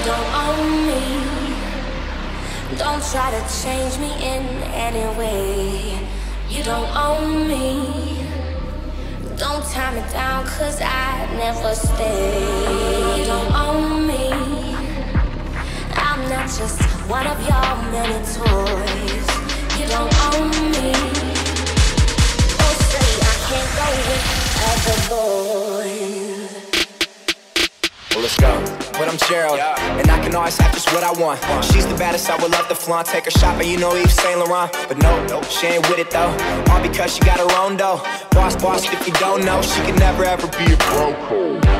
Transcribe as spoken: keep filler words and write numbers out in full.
don't own me. Don't try to change me in any way. You don't own me. Don't tie me down, cause I never stay. You don't own me. I'm not just one of your many toys. You don't own me. Oh, say I can't go with other boys. Well, let's go. But I'm Gerald, yeah. And I can always have just what I want. She's the baddest, I would love to flaunt. Take her shopping, you know Yves Saint Laurent. But no, no, she ain't with it though. All because she got her own dough. Boss, boss, if you don't know, she can never ever be a broke.